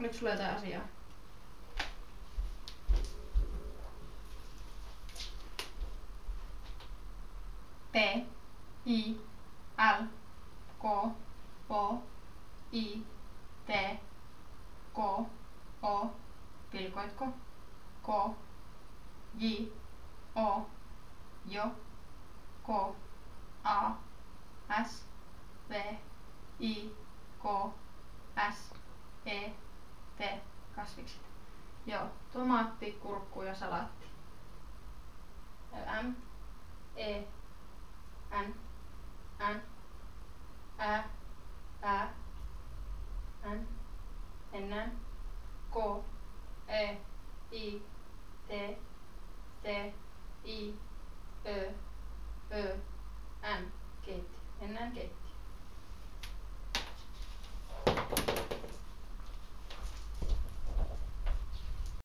Oliko sulla jotain asiaa? P, I, L, K, O, I, T, K, O, pilkoitko, K, J, O, Jo, K, A, S, V, I, K, S, E, T, kasvikset. Joo, tomaatti, kurkku ja salaatti. M, E, N, N,